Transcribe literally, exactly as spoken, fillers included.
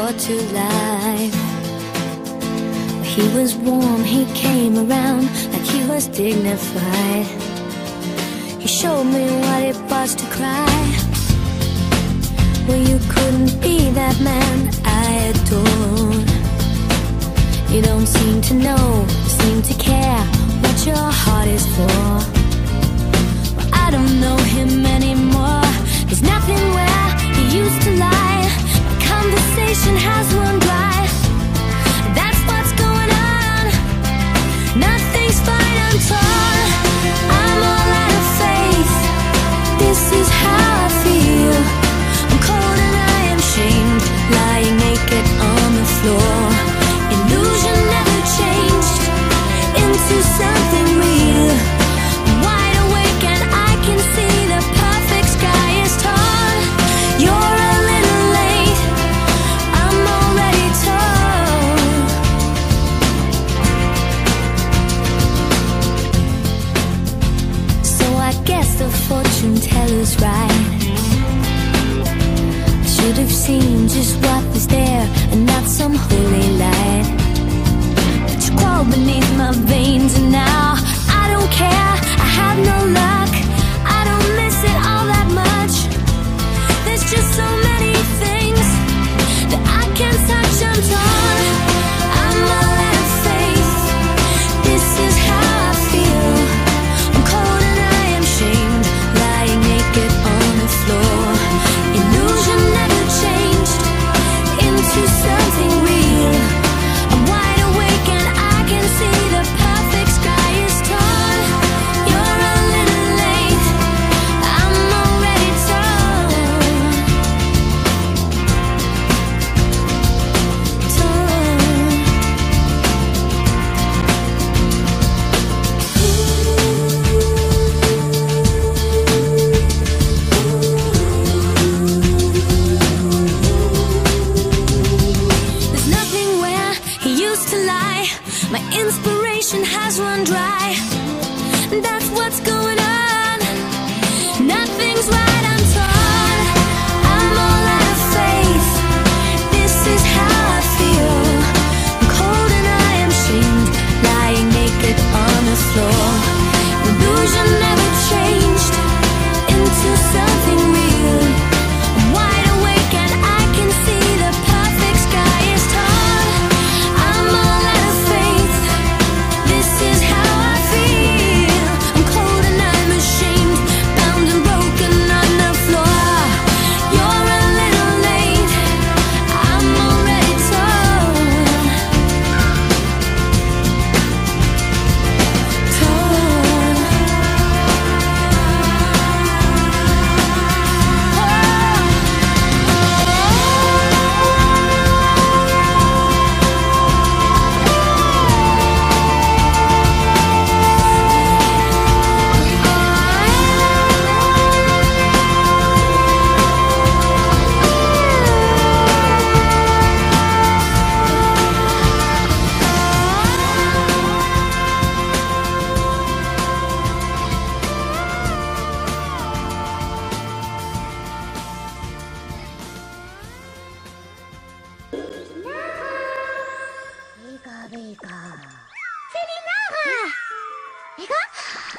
brought to life. He was warm, he came around like he was dignified. He showed me what it was to cry. Well, you couldn't be that man I adored. You don't seem to know, seem to care what your heart is for. Well, I don't know him anymore. There's nothing where he used to lie. My conversation has run dry. That's what's going on. Nothing's fine, I'm torn. I'm all out of faith. This is how I feel. I'm cold and I am shamed, lying naked on the floor. Illusion never changed into something real. I'm wide awake and I can see the perfect sky is torn. You're a little late, I'm already torn. So I guess the fortune teller's right. Should have seen just what was there and not some holy light. But you crawled beneath my veins and now I don't care, I have no luck. I don't miss it all that much. There's just so many things that I can't touch, I'm torn. I'm all out of faith. This is how I feel. I'm cold and I am shamed, lying naked on the floor. Illusion never changed into something real. I'm wide awake and I can see the perfect sky is torn. You're a little late, I'm already torn. Torn. There's nothing where he used to lie. My inspiration has run dry. That's what's going on. Nothing's right, I'm torn. I'm all out of faith. This is how I feel. I'm cold and I am shamed, lying naked on the floor. Illusion never changed into something real. I'm wide awake and I can see the perfect sky is torn. I'm all out of faith. This is how I feel. I'm cold and I'm ashamed, bound and broken on the floor. You're a little late, I'm already torn. Torn. Vega, Vega. Feliz Naga! Vega?